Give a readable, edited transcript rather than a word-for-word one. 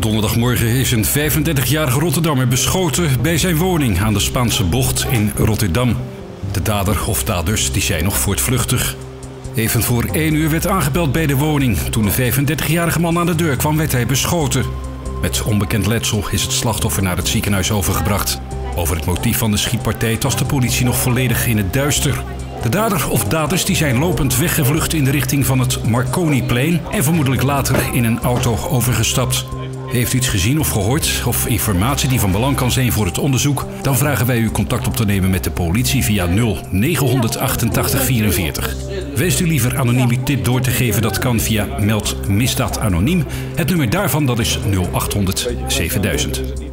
Donderdagmorgen is een 35-jarige Rotterdammer beschoten bij zijn woning aan de Spaanse Bocht in Rotterdam. De dader of daders die zijn nog voortvluchtig. Even voor 1 uur werd aangebeld bij de woning. Toen de 35-jarige man aan de deur kwam, werd hij beschoten. Met onbekend letsel is het slachtoffer naar het ziekenhuis overgebracht. Over het motief van de schietpartij tast de politie nog volledig in het duister. De dader of daders die zijn lopend weggevlucht in de richting van het Marconiplein en vermoedelijk later in een auto overgestapt. Heeft u iets gezien of gehoord of informatie die van belang kan zijn voor het onderzoek? Dan vragen wij u contact op te nemen met de politie via 0988 44. Wenst u liever anoniem uw tip door te geven? Dat kan via Meld Misdaad Anoniem. Het nummer daarvan dat is 0800 7000.